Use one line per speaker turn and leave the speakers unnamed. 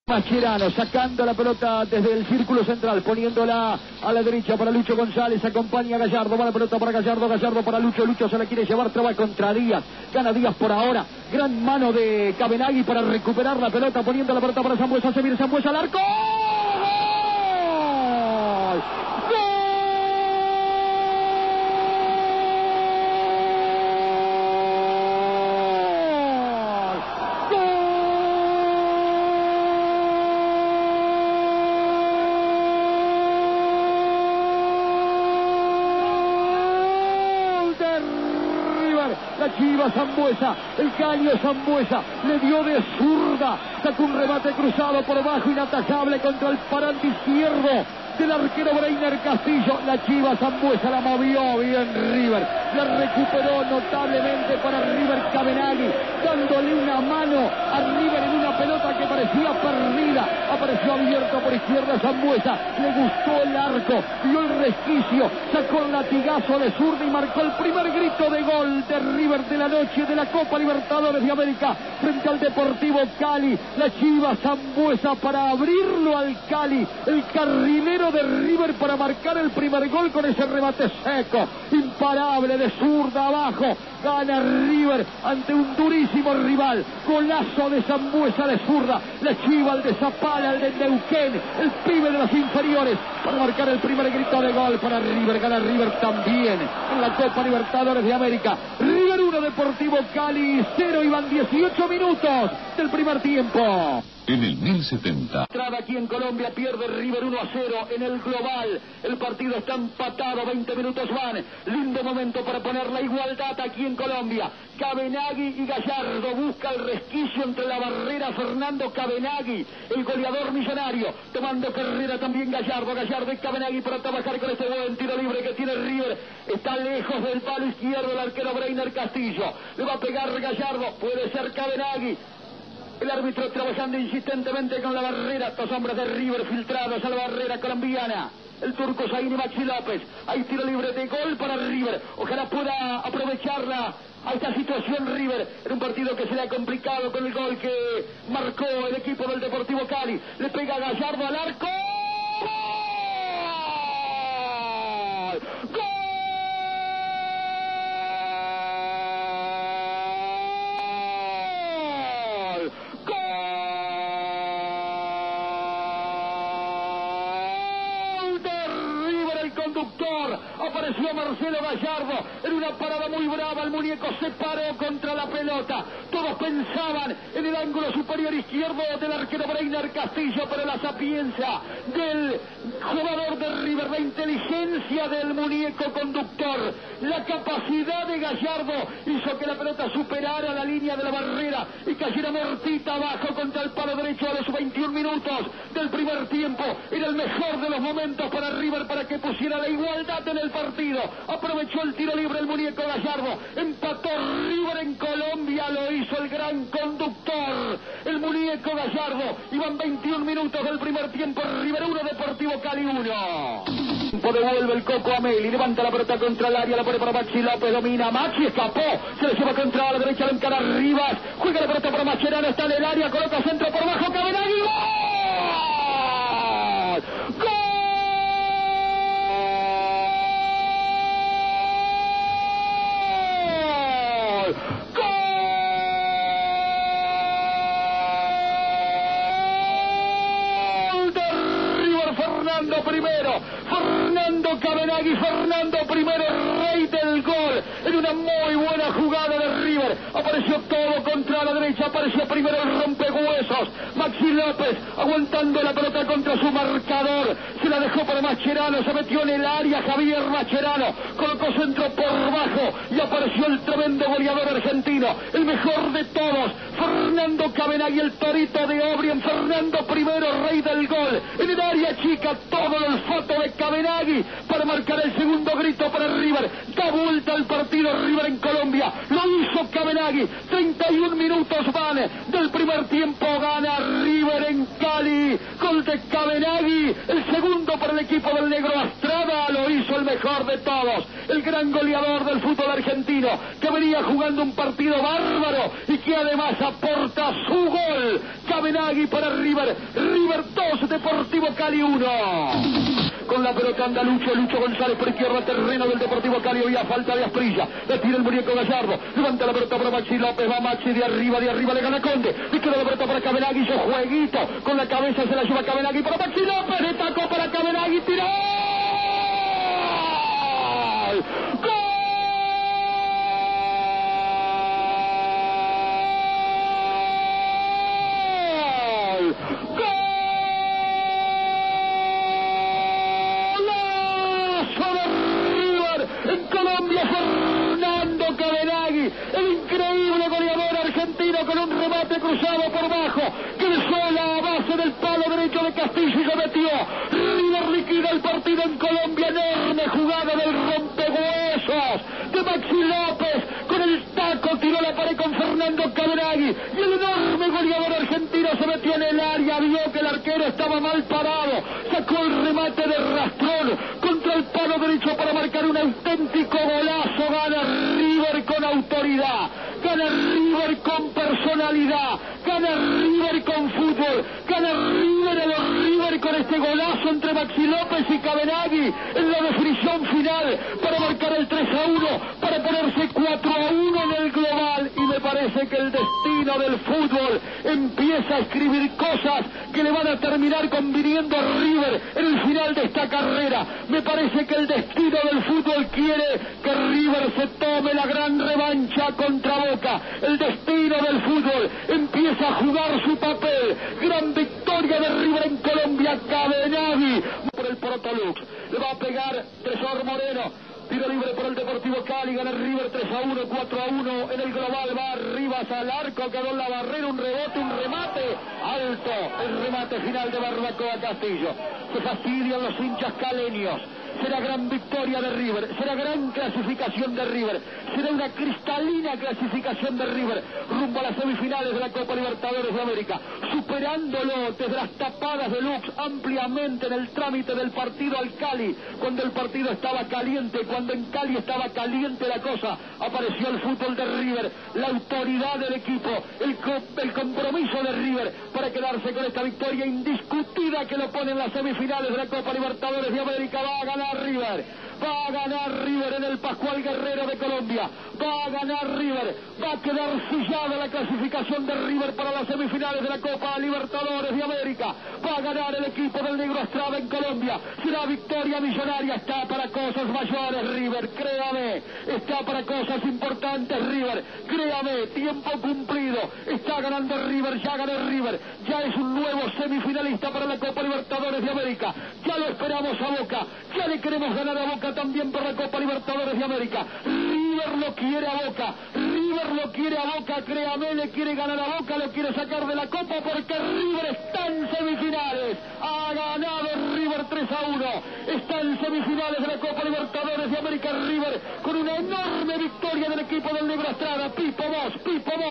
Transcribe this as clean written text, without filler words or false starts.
Mascherano sacando la pelota desde el círculo central, poniéndola a la derecha para Lucho González, acompaña a Gallardo, va la pelota para Gallardo, Gallardo para Lucho, Lucho se la quiere llevar, trabaja contra Díaz, gana Díaz por ahora, gran mano de Cabenagui para recuperar la pelota, poniendo la pelota para Sambueza, se viene Sambueza al arco. La Chiva Sambueza, el caño Sambueza, le dio de zurda, sacó un remate cruzado por bajo, inatajable contra el parante izquierdo del arquero Breiner Castillo. La Chiva Sambueza la movió bien River, la recuperó notablemente para River Cabenagui, dándole una mano a River en una pelota que parecía perdida, apareció abierto por izquierda Sambueza, le gustó el arco, vio el resquicio, sacó el latigazo de zurda y marcó el primer grito de gol de River de la noche de la Copa Libertadores de América frente al Deportivo Cali. La Chiva Sambueza para abrirlo al Cali, el carrilero de River para marcar el primer gol con ese remate seco, imparable de zurda abajo, gana River ante un durísimo rival, golazo de Sambueza de zurda, la Chiva, el de Zapala, el de Neuquén, el pibe de las inferiores, para marcar el primer grito de gol para River, gana River también en la Copa Libertadores de América. River 1, Deportivo Cali 0, y van 18 minutos del primer tiempo.
En el 1070.
Entrada aquí en Colombia, pierde River 1-0 en el global. El partido está empatado, 20 minutos van. Lindo momento para poner la igualdad aquí en Colombia. Cabenagui y Gallardo, busca el resquicio entre la barrera Fernando Cabenagui, el goleador millonario, tomando carrera también Gallardo, Gallardo y Cabenagui para trabajar con este buen tiro libre que tiene River. Está lejos del palo izquierdo el arquero Breiner Castillo. Le va a pegar Gallardo, puede ser Cabenagui. El árbitro trabajando insistentemente con la barrera. Dos hombres de River filtrados a la barrera colombiana. El turco Zaini, Maxi López. Hay tiro libre de gol para River. Ojalá pueda aprovecharla a esta situación River en un partido que se le ha complicado con el gol que marcó el equipo del Deportivo Cali. Le pega Gallardo al arco. ¡Gol! Conductor, apareció Marcelo Gallardo en una parada muy brava, el muñeco se paró contra la pelota, todos pensaban en el ángulo superior izquierdo del arquero Breiner Castillo, pero la sapiencia del jugador de River, la inteligencia del muñeco conductor, la capacidad de Gallardo hizo que la pelota superara la línea de la barrera y cayera muertita abajo contra el palo derecho a los 21 minutos del primer tiempo. Era el mejor de los momentos para River para que pusiera la igualdad en el partido. Aprovechó el tiro libre el muñeco Gallardo, empató River en Colombia, lo hizo el gran conductor, el muñeco Gallardo. Iban 21 minutos del primer tiempo, River 1, Deportivo Cali 1. Devuelve el Coco a Meli, levanta la pelota contra el área, la pone para Maxi López, domina Maxi, escapó, se le lleva contra la derecha, le encara Rivas, juega la pelota para Mascherano, está en el área, coloca centro por bajo, Cabenagui, ¡gol! ¡Gol! Fernando Cabenagui, Fernando primero, rey del gol, en una muy buena jugada de River. Apareció todo contra la derecha, apareció primero el rompehuesos, Maxi López aguantando la pelota contra su marcador, se la dejó para Mascherano, se metió en el área Javier Mascherano, colocó centro por bajo y apareció el tremendo goleador argentino, el mejor de todos, Fernando Cabenagui, el torito de Obrien. Fernando primero, rey del gol, en el área chica, todo el foto inmediato de Cabenagui para marcar el segundo grito para River. Da vuelta al partido River en Colombia. Lo hizo Cabenagui. 31 minutos van del primer tiempo. Gana River en Cali. Gol de Cabenagui. El segundo para el equipo del negro Astrada. Lo hizo el mejor de todos. El gran goleador del fútbol argentino, que venía jugando un partido bárbaro y que además aporta su gol. Cabenagui para River. River 2, Deportivo Cali 1. Con la pelota anda Lucho González por izquierda, terreno del Deportivo Cali. Había falta de Asprilla. Le tira el muñeco Gallardo. Levanta la pelota para Maxi López. Va Maxi de arriba le gana Conde. Le queda la pelota para Cabenagui. Hizo jueguito. Con la cabeza se la lleva Cabenagui para Maxi López. Le tacó para Cabenagui. Tiró. ¡Gol! El increíble goleador argentino con un remate cruzado por bajo, que dejó la base del palo derecho de Castillo y lo metió. River liquida el partido en Colombia. Enorme jugada del rompehuesos de Maxi López. Con el taco tiró la pared con Fernando Cabenagui. Y el enorme goleador argentino se metió en el área. Vio que el arquero estaba mal parado. Sacó el remate de rastrón contra el palo derecho para marcar un auténtico golazo. Gana River con autoridad. Gana River con personalidad. Gana River con fútbol. Gana River a los River con este golazo entre Maxi López y Cabenagui en la definición final para marcar el 3-1, para ponerse 4-1 en el global. Y me parece que el destino del fútbol empieza a escribir cosas que le van a terminar conviniendo a River en el final de esta carrera. Me parece que el destino del fútbol quiere que River se tome la gran revancha contra Boca. El destino del fútbol empieza a jugar su papel. Gran victoria de River en Colombia. Cabenagui por el Portolux. Le va a pegar Tresor Moreno. Tiro libre por el Deportivo Cali. Gana River 3-1, 4-1 en el global. Va Rivas al arco, quedó en la barrera. Un rebote, un remate alto. El remate final de Barbacoa Castillo. Se fastidian los hinchas caleños. Será gran victoria de River, será gran clasificación de River, será una cristalina clasificación de River rumbo a las semifinales de la Copa Libertadores de América, superándolo desde las tapadas de Lux ampliamente en el trámite del partido al Cali, cuando el partido estaba caliente, cuando en Cali estaba caliente la cosa. Apareció el fútbol de River, la autoridad del equipo, el compromiso de River para quedarse con esta victoria indiscutida que lo pone en las semifinales de la Copa Libertadores de América. Va a ganar River, va a ganar River en el Pascual Guerrero de Colombia, va a ganar River, va a quedar sellada la clasificación de River para las semifinales de la Copa Libertadores de América, va a ganar el equipo del Negro Astrada en Colombia, será victoria millonaria. Está para cosas mayores River, créame, está para cosas importantes River, créame, tiempo cumplido, está ganando River, ya ganó River, ya es un nuevo semifinalista para la Copa Libertadores de América, ya lo esperamos a Boca, ya le queremos ganar a Boca también por la Copa Libertadores de América. River lo quiere a Boca, River lo quiere a Boca, créame, le quiere ganar a Boca, lo quiere sacar de la Copa porque River está en semifinales. Ha ganado River 3-1, está en semifinales de la Copa Libertadores de América River con una enorme victoria del equipo del Negro Astrada. Pipo vos, Pipo vos.